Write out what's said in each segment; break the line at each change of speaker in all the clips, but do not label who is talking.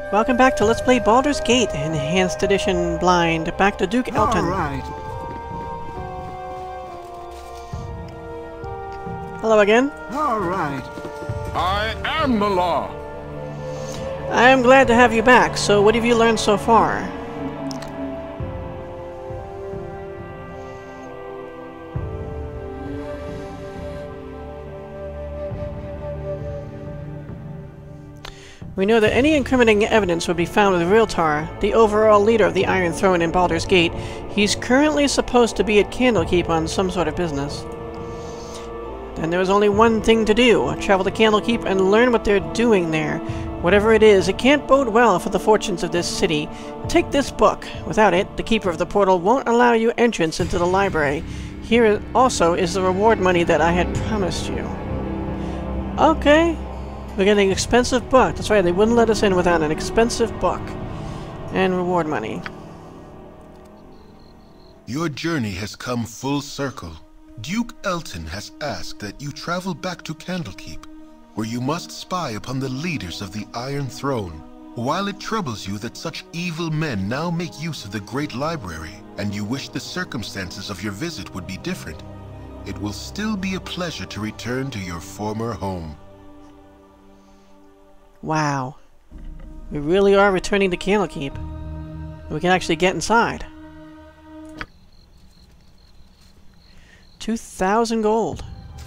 Welcome back to Let's Play Baldur's Gate, Enhanced Edition Blind. Back to Duke Elton.
Alright.
Hello again.
Alright.
I am the law.
I am glad to have you back. So, what have you learned so far? We know that any incriminating evidence would be found with Rieltar, the overall leader of the Iron Throne in Baldur's Gate. He's currently supposed to be at Candlekeep on some sort of business. And there was only one thing to do: travel to Candlekeep and learn what they're doing there. Whatever it is, it can't bode well for the fortunes of this city. Take this book. Without it, the Keeper of the Portal won't allow you entrance into the library. Here also is the reward money that I had promised you. Okay. We're getting an expensive book. That's right, they wouldn't let us in without an expensive book. And reward money.
Your journey has come full circle. Duke Elton has asked that you travel back to Candlekeep, where you must spy upon the leaders of the Iron Throne. While it troubles you that such evil men now make use of the Great Library, and you wish the circumstances of your visit would be different, it will still be a pleasure to return to your former home.
Wow. We really are returning to Candlekeep. We can actually get inside. 2,000 gold.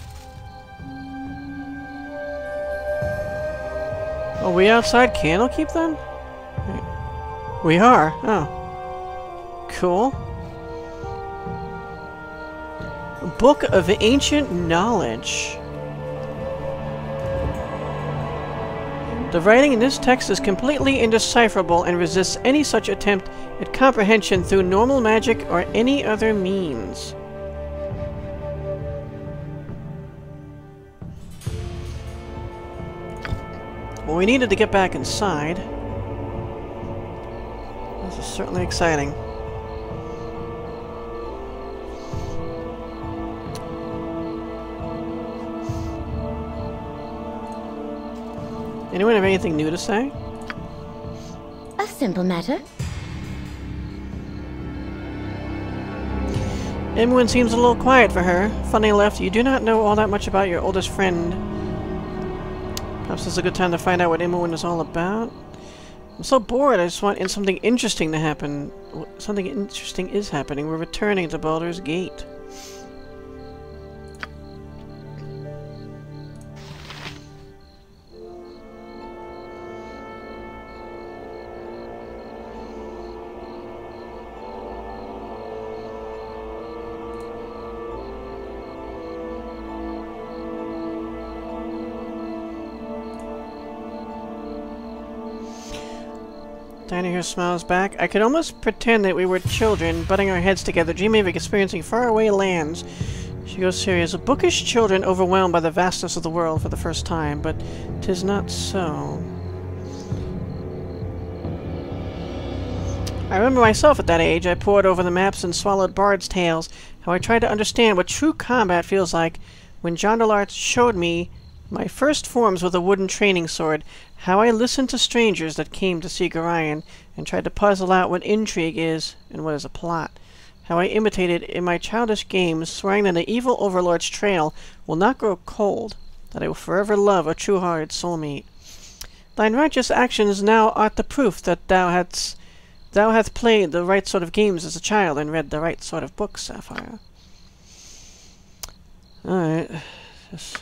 Are we outside Candlekeep then? We are? Oh. Cool. Book of Ancient Knowledge. The writing in this text is completely indecipherable and resists any such attempt at comprehension through normal magic or any other means. Well, we needed to get back inside. This is certainly exciting. Anyone have anything new to say?
A simple matter.
Everyone seems a little quiet for her. Funny enough, you do not know all that much about your oldest friend. Perhaps this is a good time to find out what Imoen is all about. I'm so bored, I just want something interesting to happen. Something interesting is happening. We're returning to Baldur's Gate. Diana here smiles back. I could almost pretend that we were children, butting our heads together, dreaming of experiencing faraway lands. She goes serious. Bookish children overwhelmed by the vastness of the world for the first time, but 'tis not so. I remember myself at that age. I pored over the maps and swallowed bards' tales, how I tried to understand what true combat feels like when Jondelart showed me my first forms with a wooden training sword, how I listened to strangers that came to see Gorion and tried to puzzle out what intrigue is and what is a plot, how I imitated in my childish games, swearing that the evil overlord's trail will not grow cold, that I will forever love a true-hearted soulmate. Thine righteous actions now art the proof that thou hast played the right sort of games as a child and read the right sort of books, Sapphire. Alright. Just...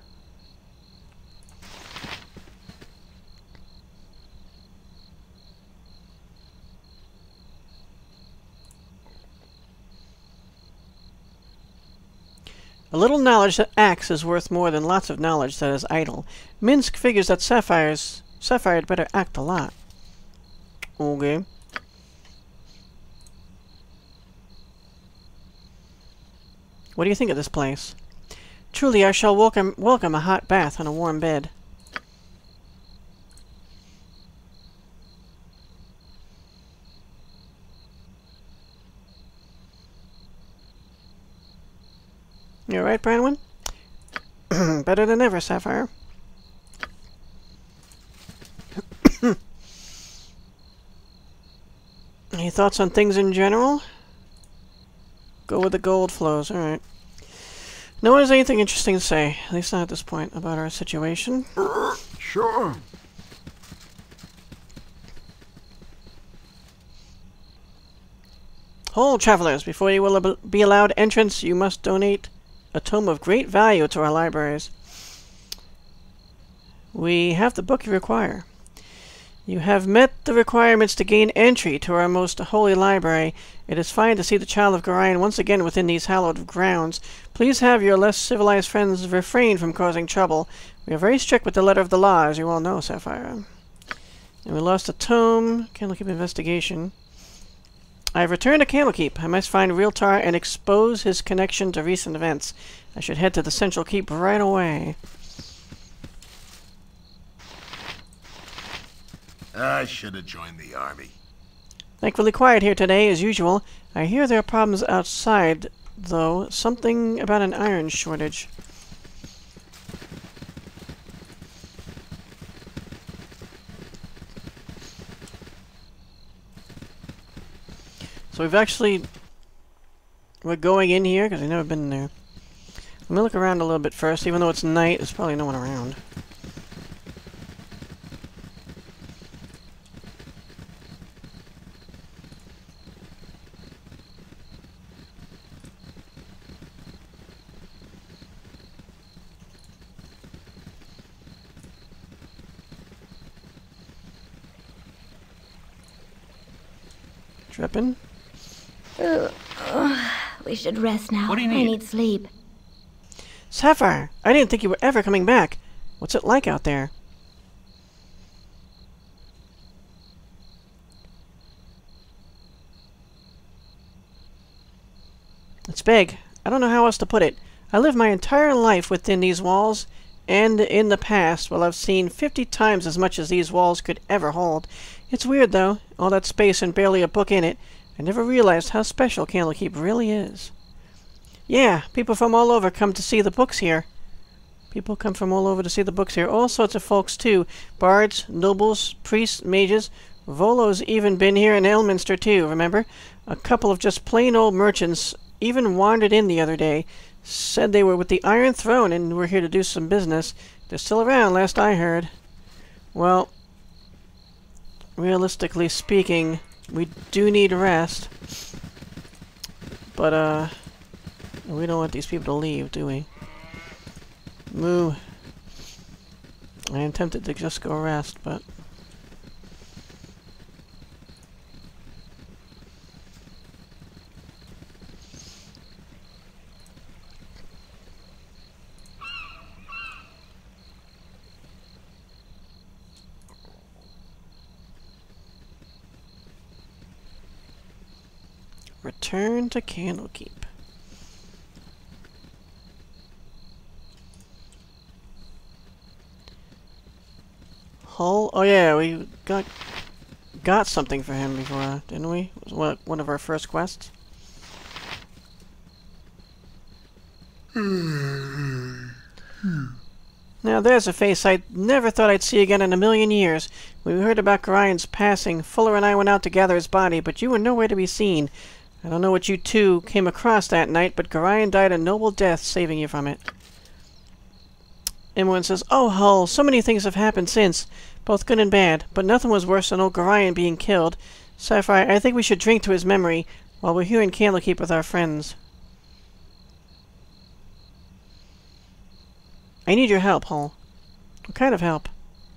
A little knowledge that acts is worth more than lots of knowledge that is idle. Minsk figures that Sapphire had better act a lot. Okay. What do you think of this place? Truly, I shall welcome a hot bath and a warm bed. You alright, Branwyn? Better than ever, Sapphire. Any thoughts on things in general? Go with the gold flows, alright. No one has anything interesting to say, at least not at this point, about our situation.
Sure.
Hold, travelers! Before you will be allowed entrance, you must donate a tome of great value to our libraries. We have the book you require. You have met the requirements to gain entry to our most holy library. It is fine to see the child of Gorion once again within these hallowed grounds. Please have your less civilized friends refrain from causing trouble. We are very strict with the letter of the law, as you all know, Sapphire. And we lost a tome. Candlekeep investigation. I have returned to Candlekeep. I must find Rieltar and expose his connection to recent events. I should head to the central keep right away.
I should have joined the army.
Thankfully quiet here today, as usual. I hear there are problems outside, though. Something about an iron shortage. So we're going in here, because I've never been there. I'm going to look around a little bit first, even though it's night, there's probably no one around. Tripping?
We should rest now.
What do you
I
need?
need sleep.
Sapphire! I didn't think you were ever coming back. What's it like out there? It's big. I don't know how else to put it. I lived my entire life within these walls, and in the past, well, I've seen 50 times as much as these walls could ever hold. It's weird, though, all that space and barely a book in it. I never realized how special Candlekeep really is. Yeah, people from all over come to see the books here. People come from all over to see the books here. All sorts of folks, too. Bards, nobles, priests, mages. Volo's even been here in Elminster, too, remember? A couple of just plain old merchants even wandered in the other day. Said they were with the Iron Throne and were here to do some business. They're still around, last I heard. Well, realistically speaking, we do need rest. But, we don't want these people to leave, do we? Moo. I am tempted to just go rest, but... Return to Candlekeep. Hull? Oh yeah, we got something for him before, didn't we? It was one of our first quests. Now there's a face I never thought I'd see again in a million years. When we heard about Gorion's passing, Fuller and I went out to gather his body, but you were nowhere to be seen. I don't know what you two came across that night, but Gorion died a noble death saving you from it. Imoen says, "Oh, Hull, so many things have happened since, both good and bad, but nothing was worse than old Gorion being killed. Sapphire, I think we should drink to his memory while we're here in Candlekeep with our friends." I need your help, Hull. What kind of help?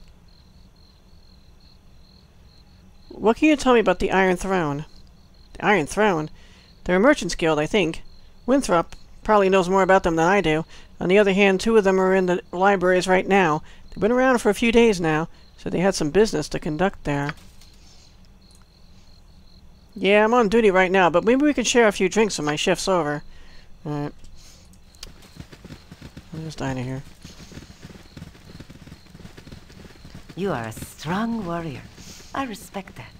What can you tell me about the Iron Throne? The Iron Throne? They're a merchant's guild, I think. Winthrop probably knows more about them than I do. On the other hand, 2 of them are in the libraries right now. They've been around for a few days now, so they had some business to conduct there. Yeah, I'm on duty right now, but maybe we can share a few drinks when my shift's over. Alright. I'll just dine here.
You are a strong warrior. I respect that.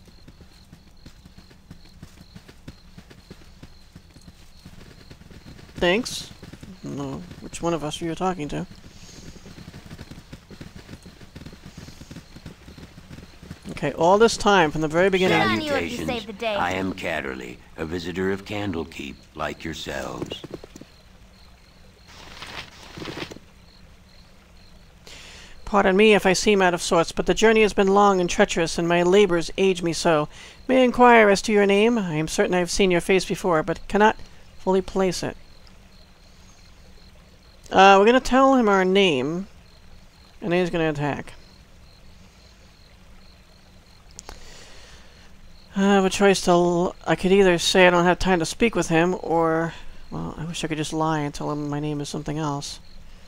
Thanks. I don't know which one of us you're talking to. Okay, all this time from the very beginning.
I knew if you
Salutations.
saved the day.
I am Catterley, a visitor of Candlekeep, like yourselves.
Pardon me if I seem out of sorts, but the journey has been long and treacherous, and my labors age me so. May I inquire as to your name? I am certain I have seen your face before, but cannot fully place it. We're going to tell him our name, and then he's going to attack. I have a choice to... I could either say I don't have time to speak with him, or... Well, I wish I could just lie and tell him my name is something else.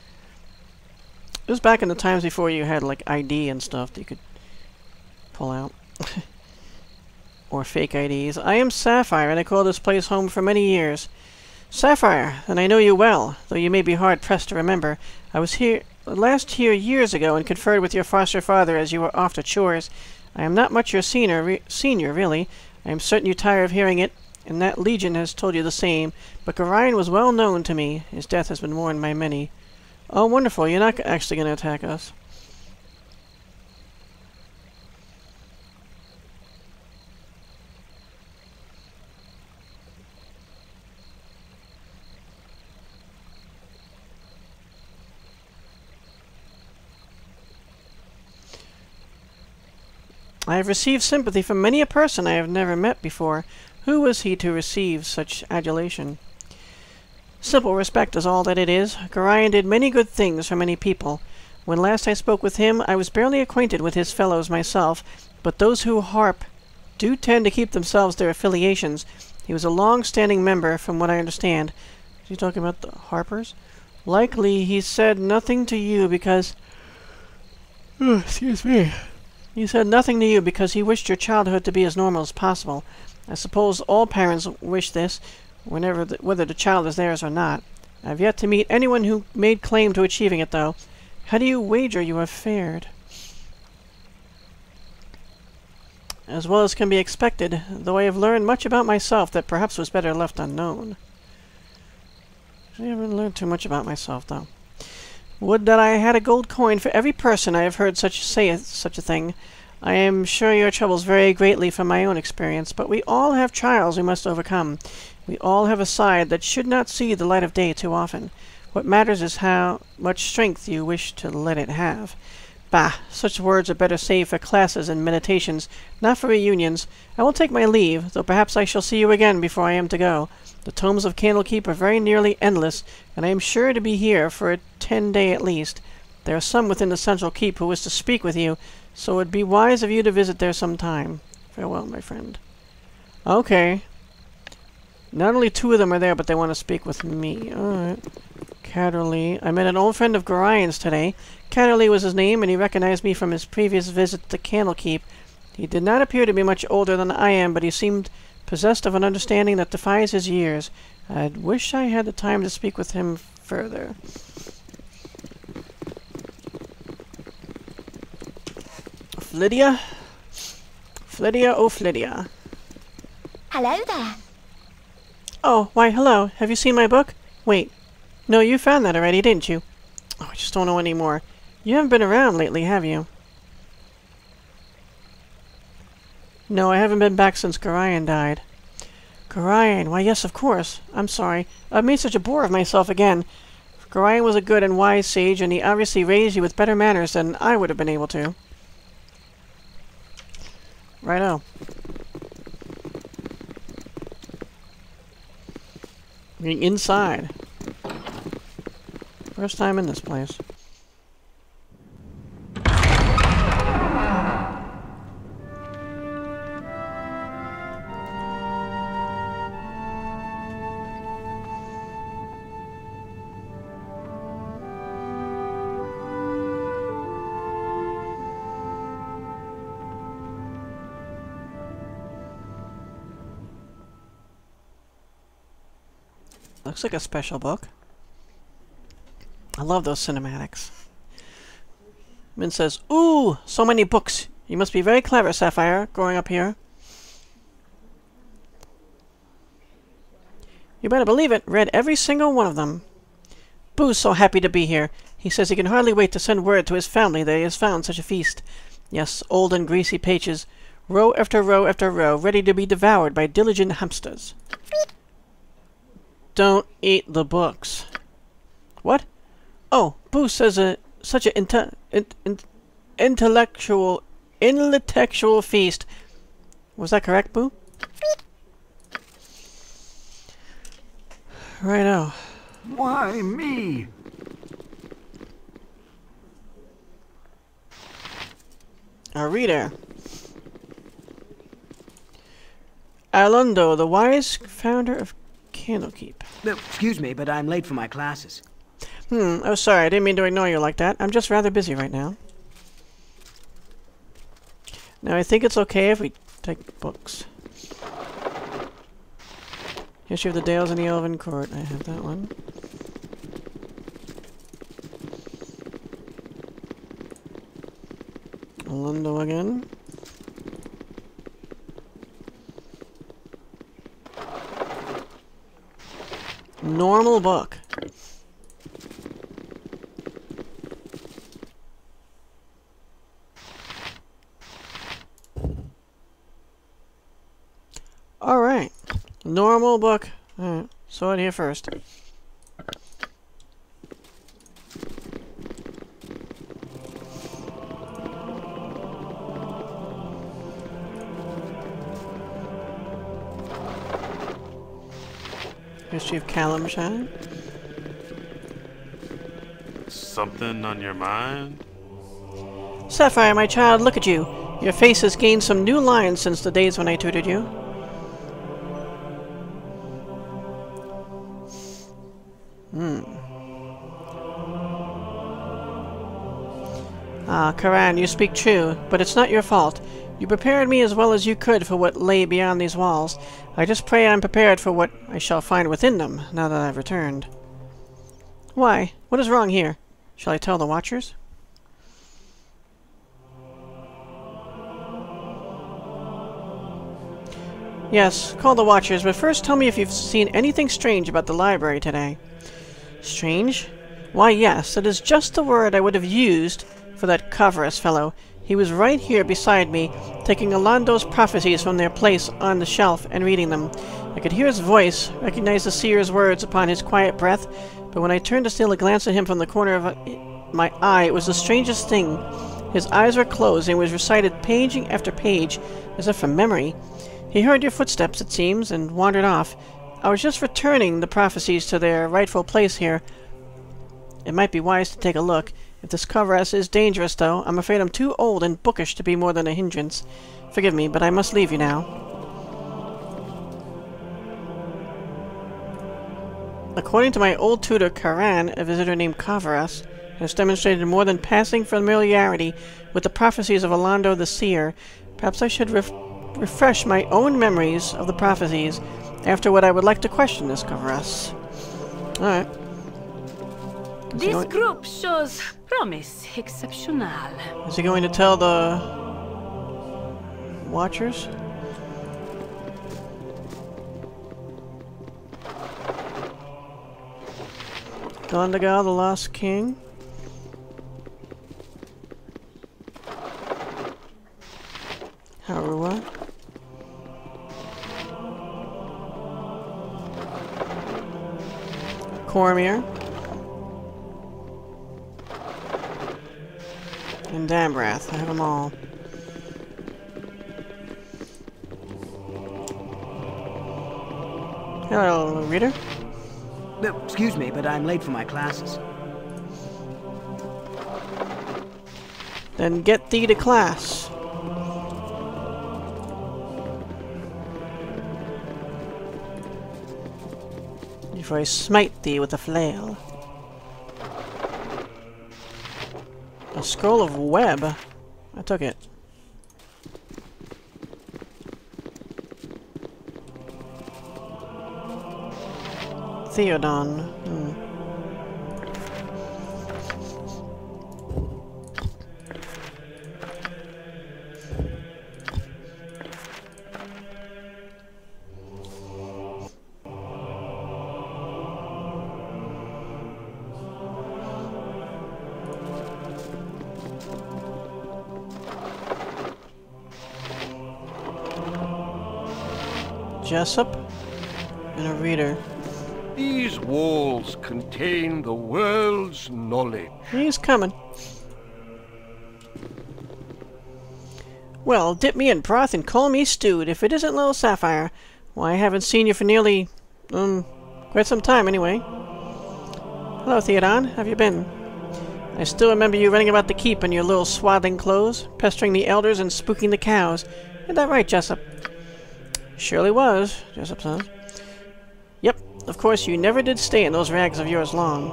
It was back in the times before you had, like, ID and stuff that you could pull out. Or fake IDs. I am Sapphire, and I call this place home for many years. Sapphire, and I know you well, though you may be hard-pressed to remember. I was last here years ago and conferred with your foster father as you were off to chores. I am not much your senior, really. I am certain you tire of hearing it, and that Legion has told you the same. But Gorion was well known to me. His death has been mourned by many. Oh, wonderful. You're not actually going to attack us. I have received sympathy from many a person I have never met before. Who was he to receive such adulation? Simple respect is all that it is. Gorion did many good things for many people. When last I spoke with him, I was barely acquainted with his fellows myself, but those who harp do tend to keep themselves their affiliations. He was a long-standing member, from what I understand. Is he talking about the harpers? Likely he said nothing to you because... Oh, excuse me. He said nothing to you because he wished your childhood to be as normal as possible. I suppose all parents wish this, whether the child is theirs or not. I have yet to meet anyone who made claim to achieving it, though. How do you wager you have fared? As well as can be expected, though I have learned much about myself that perhaps was better left unknown. I haven't learned too much about myself, though. Would that I had a gold coin for every person I have heard say such a thing. I am sure your troubles vary greatly from my own experience, but we all have trials we must overcome. We all have a side that should not see the light of day too often. What matters is how much strength you wish to let it have. Bah, such words are better saved for classes and meditations, not for reunions. I will take my leave, though perhaps I shall see you again before I am to go. The tomes of Candlekeep are very nearly endless, and I am sure to be here for a 10-day at least. There are some within the central keep who wish to speak with you, so it would be wise of you to visit there some time. Farewell, my friend. Okay. Not only two of them are there, but they want to speak with me. Alright. Catterley. I met an old friend of Gorion's today. Catterley was his name, and he recognized me from his previous visit to Candlekeep. He did not appear to be much older than I am, but he seemed possessed of an understanding that defies his years. I wish I had the time to speak with him further. Flydia? Flydia, oh Flydia.
Hello there.
Oh, why, hello. Have you seen my book? Wait. No, you found that already, didn't you? Oh, I just don't know anymore. You haven't been around lately, have you? No, I haven't been back since Gorion died. Gorion? Why, yes, of course. I'm sorry. I've made such a bore of myself again. Gorion was a good and wise sage, and he obviously raised you with better manners than I would have been able to. Righto. Being inside. First time in this place. Looks like a special book. I love those cinematics. Min says, "Ooh, so many books. You must be very clever, Sapphire, growing up here." You better believe it. Read every single one of them. Boo's so happy to be here. He says he can hardly wait to send word to his family that he has found such a feast. Yes, old and greasy pages, row after row after row, ready to be devoured by diligent hamsters. Don't eat the books. What? Oh, Boo says such an intellectual feast. Was that correct, Boo? Righto.
Why me?
A reader. Arlundo, the wise founder of Candlekeep.
Excuse me, but I'm late for my classes.
Oh, sorry, I didn't mean to ignore you like that. I'm just rather busy right now. Now, I think it's okay if we take books. History of the Dales in the Elven Court. I have that one. Arlundo again. Normal book. Alright. Normal book. Alright. Saw it here first. History of Calamshine.
Something on your mind?
Sapphire, my child, look at you. Your face has gained some new lines since the days when I tutored you. Ah, Karan, you speak true, but it's not your fault. You prepared me as well as you could for what lay beyond these walls. I just pray I'm prepared for what I shall find within them, now that I've returned. Why? What is wrong here? Shall I tell the Watchers? Yes, call the Watchers, but first tell me if you've seen anything strange about the library today. Strange? Why, yes, that is just the word I would have used for that Kavaras fellow. He was right here beside me, taking Arlundo's prophecies from their place on the shelf and reading them. I could hear his voice, recognize the seer's words upon his quiet breath, but when I turned to steal a glance at him from the corner of my eye, it was the strangest thing. His eyes were closed, and he was recited page after page, as if from memory. He heard your footsteps, it seems, and wandered off. I was just returning the prophecies to their rightful place here. It might be wise to take a look. If this Kavaras is dangerous, though, I'm afraid I'm too old and bookish to be more than a hindrance. Forgive me, but I must leave you now. According to my old tutor, Karan, a visitor named Kavaras has demonstrated more than passing familiarity with the prophecies of Arlundo the Seer. Perhaps I should refresh my own memories of the prophecies after what I would like to question this Kavaras. Alright.
This group shows promise exceptional.
Is he going to tell the Watchers? Gondagal, the Lost King. Harua. Cormier. And Dambrath. I have them all. Hello, reader.
Excuse me, but I'm late for my classes.
Then get thee to class. Before I smite thee with a flail. A scroll of web. I took it. Theodon. Jessup and a reader.
These walls contain the world's knowledge.
He's coming. Well, dip me in broth and call me stewed, if it isn't little Sapphire. Why, I haven't seen you for nearly, quite some time anyway. Hello, Theodon. How have you been? I still remember you running about the keep in your little swaddling clothes, pestering the elders and spooking the cows. Isn't that right, Jessup? Surely was, Jessup says. Yep, of course you never did stay in those rags of yours long.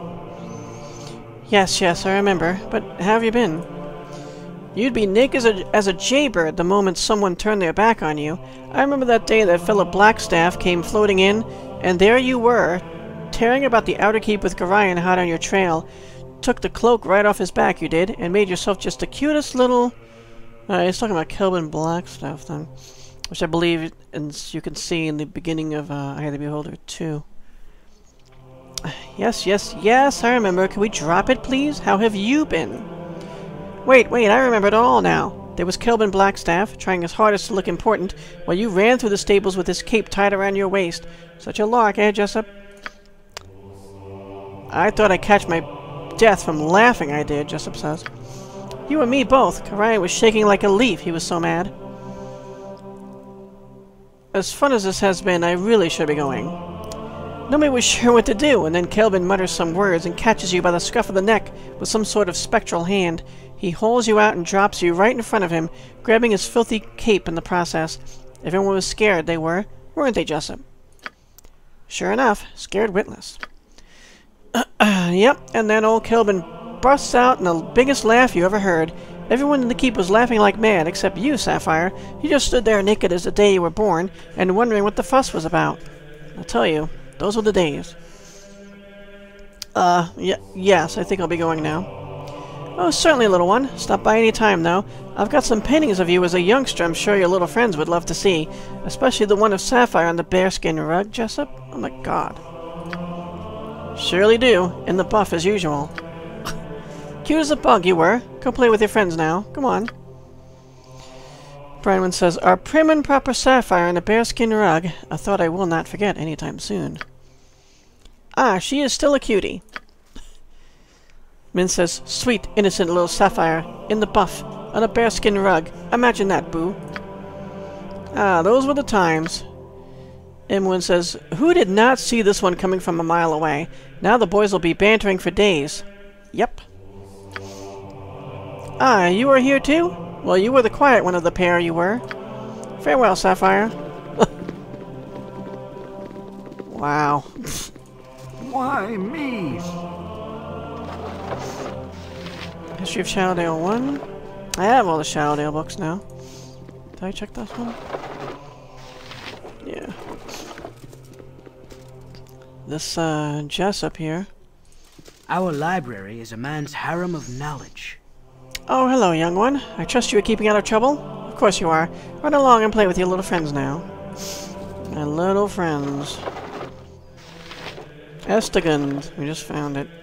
Yes, I remember. But how have you been? You'd be naked as a jaybird the moment someone turned their back on you. I remember that day that fellow Blackstaff came floating in, and there you were, tearing about the outer keep with Gorion hot on your trail. Took the cloak right off his back, you did, and made yourself just the cutest little... he's talking about Kelvin Blackstaff then, which I believe, as you can see in the beginning of Eye of the Beholder 2. Yes, I remember. Can we drop it, please? How have you been? Wait, I remember it all now. There was Kelvin Blackstaff, trying his hardest to look important, while you ran through the stables with his cape tied around your waist. Such a lark, eh, Jessup? I thought I'd catch my death from laughing, I did, Jessup says. You and me both. Gorion was shaking like a leaf, he was so mad. As fun as this has been, I really should be going. Nobody was sure what to do, and then Kelvin mutters some words and catches you by the scruff of the neck with some sort of spectral hand. He hauls you out and drops you right in front of him, grabbing his filthy cape in the process. Everyone was scared, they were. Weren't they, Jessup? Sure enough, scared witless. Yep, and then old Kelvin busts out in the biggest laugh you ever heard. Everyone in the keep was laughing like mad, except you, Sapphire. You just stood there naked as the day you were born, and wondering what the fuss was about. I'll tell you, those were the days. Yes, I think I'll be going now. Oh, certainly, little one. Stop by any time, though. I've got some paintings of you as a youngster I'm sure your little friends would love to see. Especially the one of Sapphire on the bearskin rug, Jessup. Oh my god. Surely do. In the buff as usual. Cute as a bug you were. Go play with your friends now. Come on. Brynwyn says, our prim and proper Sapphire in a bearskin rug. A thought I will not forget anytime soon. Ah, she is still a cutie. Min says, sweet, innocent little Sapphire, in the buff, on a bearskin rug. Imagine that, boo. Ah, those were the times. Imwin says, who did not see this one coming from a mile away? Now the boys will be bantering for days. Yep. Ah, you are here too? Well, you were the quiet one of the pair, you were. Farewell, Sapphire. Wow.
Why me?
History of Shadowdale 1. I have all the Shadowdale books now. Did I check this one? Yeah. This, Jessup here.
Our library is a man's harem of knowledge.
Oh, hello, young one. I trust you are keeping out of trouble? Of course you are. Run along and play with your little friends now. My little friends. Estegund. We just found it.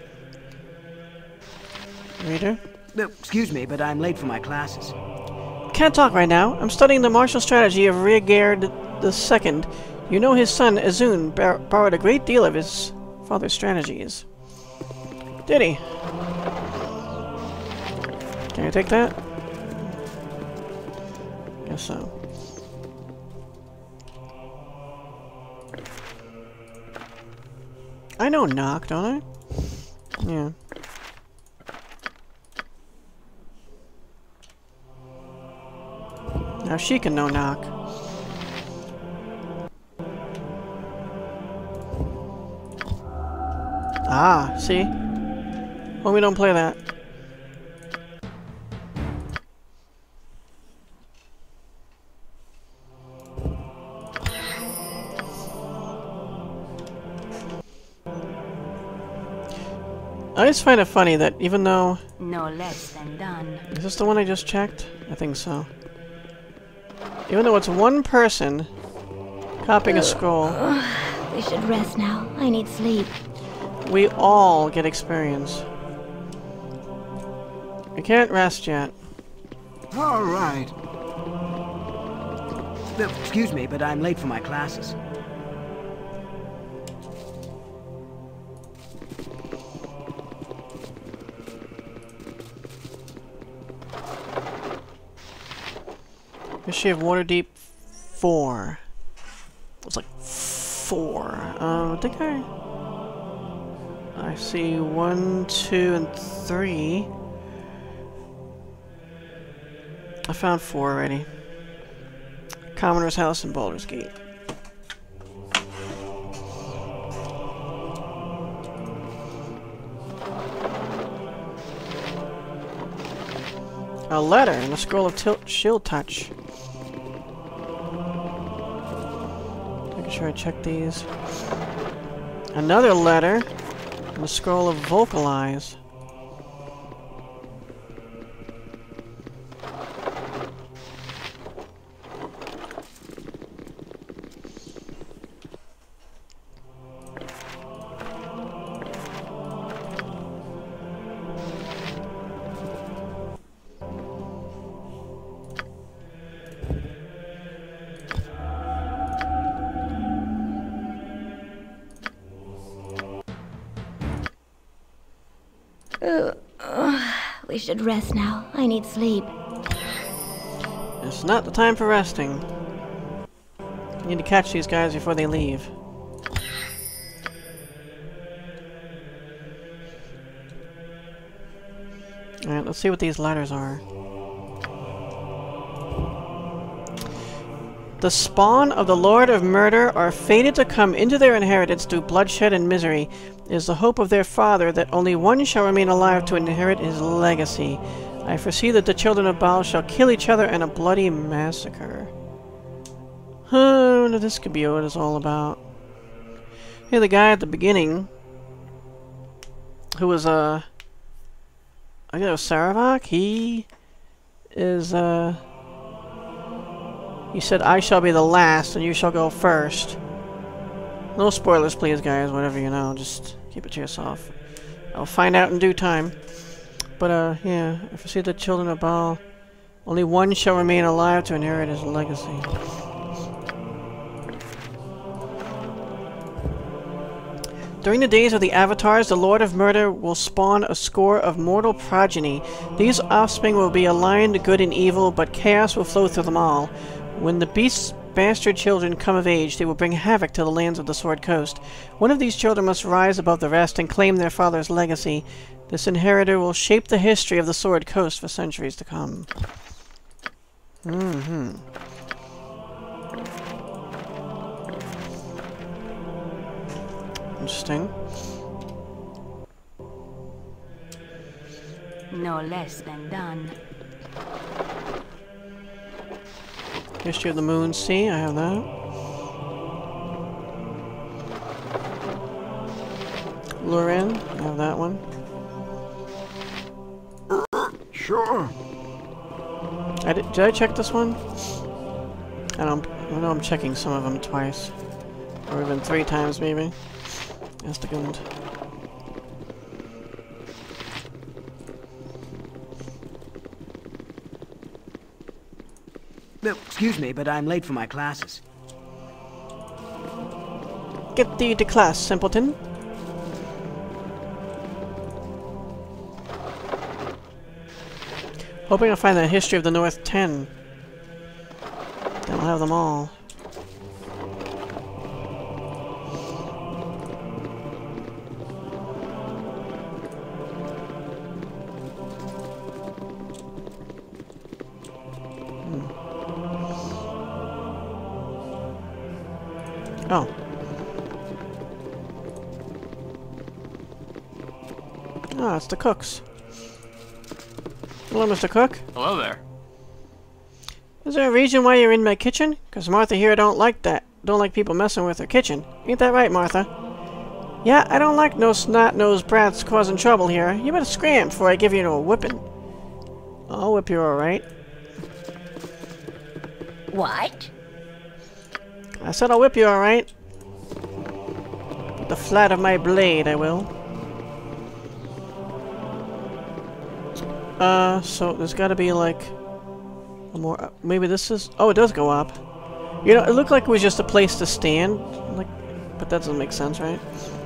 Reader?
Excuse me, but I'm late for my classes.
Can't talk right now. I'm studying the martial strategy of Rieltar II. You know his son, Azun, borrowed a great deal of his father's strategies. Did he? Can I take that? Guess so. I know knock, don't I? Yeah. Now she can know knock. Ah, see? Well, we don't play that. I just find it funny that even though...
No less than done.
Is this the one I just checked? I think so. Even though it's one person copying a scroll...
We should rest now. I need sleep.
We all get experience. We can't rest yet.
All right.
Excuse me, but I'm late for my classes.
History of Waterdeep 4. It's like 4. I think I see 1, 2, and 3. I found 4 already. Commoner's House and Baldur's Gate. A letter and a scroll of shield touch. Making sure I check these. Another letter and a scroll of vocalize.
We should rest now. I need sleep.
It's not the time for resting. We need to catch these guys before they leave. Alright, let's see what these letters are. The spawn of the Lord of Murder are fated to come into their inheritance through bloodshed and misery. It is the hope of their father that only one shall remain alive to inherit his legacy. I foresee that the children of Baal shall kill each other in a bloody massacre. Huh, this could be what it's all about. Hey, the guy at the beginning, who was, I guess it was Saravak, he is, he said, I shall be the last and you shall go first. No spoilers, please, guys. Whatever you know, just keep it to yourself. I'll find out in due time. But, yeah, if you see the children of Baal, only one shall remain alive to inherit his legacy. During the days of the Avatars, the Lord of Murder will spawn a score of mortal progeny. These offspring will be aligned to good and evil, but chaos will flow through them all. When the beast's bastard children come of age, they will bring havoc to the lands of the Sword Coast. One of these children must rise above the rest and claim their father's legacy. This inheritor will shape the history of the Sword Coast for centuries to come. Interesting.
No less than done.
History of the Moon Sea, I have that. Lurin, I have that one.
Sure.
Did I check this one? I know I'm checking some of them twice. Or even 3 times, maybe. That's the good.
Excuse me, but I'm late for my classes.
Get thee to class, simpleton. Hoping I'll find the history of the North 10. Then I'll have them all. Oh. Ah, it's the cooks. Hello, Mr. Cook.
Hello there.
Is there a reason why you're in my kitchen? 'Cause Martha here don't like that. Don't like people messing with her kitchen. Ain't that right, Martha? Yeah, I don't like no snot-nosed brats causing trouble here. You better scram before I give you a whipping. I'll whip you alright.
What?
I said I'll whip you alright. With the flat of my blade, I will. So there's gotta be like... a more... maybe this is... oh, it does go up. You know, it looked like it was just a place to stand, like, but that doesn't make sense, right?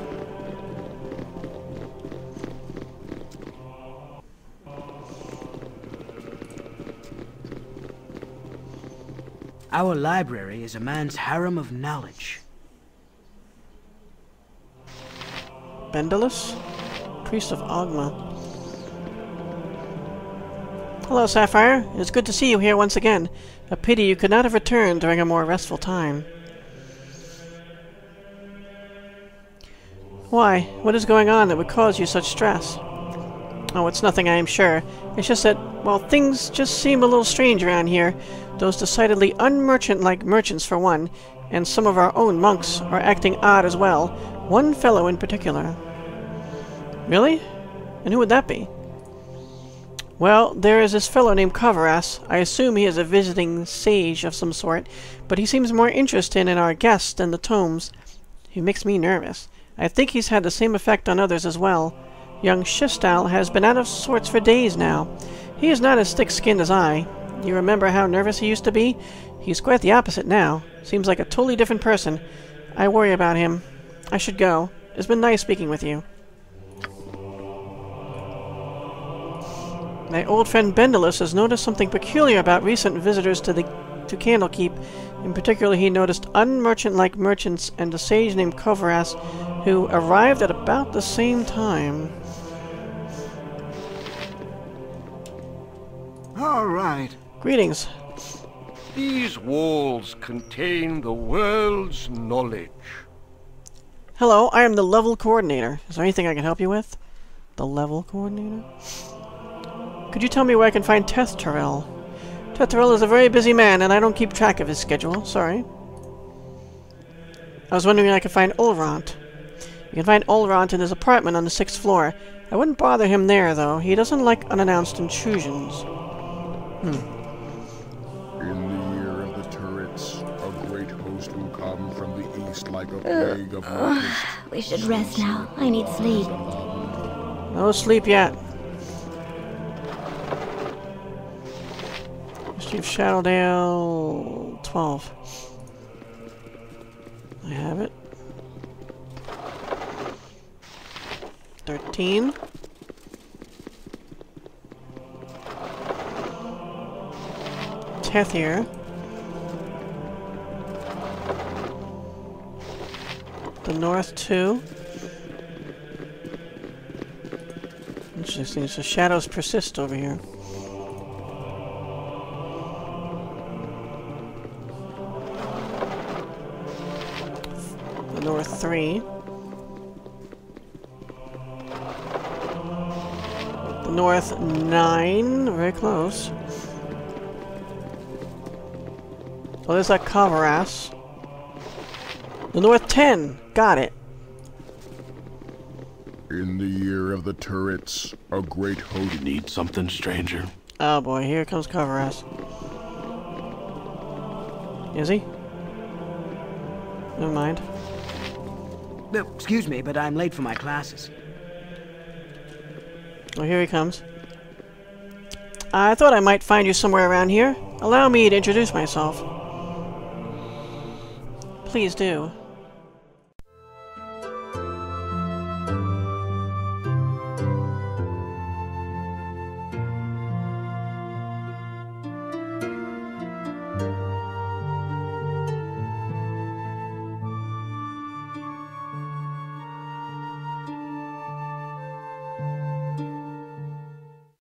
Our library is a man's harem of knowledge.
Bendalus? Priest of Ogma. Hello, Sapphire. It's good to see you here once again. A pity you could not have returned during a more restful time. Why? What is going on that would cause you such stress? Oh, it's nothing, I am sure. It's just that, well, things just seem a little strange around here. Those decidedly unmerchant-like merchants, for one, and some of our own monks are acting odd as well. One fellow in particular. Really? And who would that be? Well, there is this fellow named Kovaras. I assume he is a visiting sage of some sort, but he seems more interested in our guests than the tomes. He makes me nervous. I think he's had the same effect on others as well. Young Shistal has been out of sorts for days now. He is not as thick-skinned as I. You remember how nervous he used to be? He's quite the opposite now. Seems like a totally different person. I worry about him. I should go. It's been nice speaking with you. My old friend Bendalus has noticed something peculiar about recent visitors to Candlekeep. In particular, he noticed unmerchant-like merchants and a sage named Kovaras, who arrived at about the same time.
All right.
Greetings.
These walls contain the world's knowledge.
Hello, I am the level coordinator. Is there anything I can help you with? The level coordinator? Could you tell me where I can find Tethrel? Tethrel is a very busy man, and I don't keep track of his schedule. Sorry. I was wondering if I could find Ulrant. You can find Ulrant in his apartment on the 6th floor. I wouldn't bother him there, though. He doesn't like unannounced intrusions.
In the year of the turrets, a great host will come from the east like a plague of locusts.
We should rest now. I need sleep.
No sleep yet. Chief Shadowdale 12. I have it. 13. Tethir. The North 2. Interesting, so shadows persist over here. North 3. The North 9. Very close. Oh, there's that Kovaras. The North 10. Got it.
In the year of the turrets, a great host.
You need something, stranger?
Oh boy, here comes Kovaras. Is he? Never mind.
Excuse me, but I'm late for my classes.
Oh, here he comes. I thought I might find you somewhere around here. Allow me to introduce myself. Please do.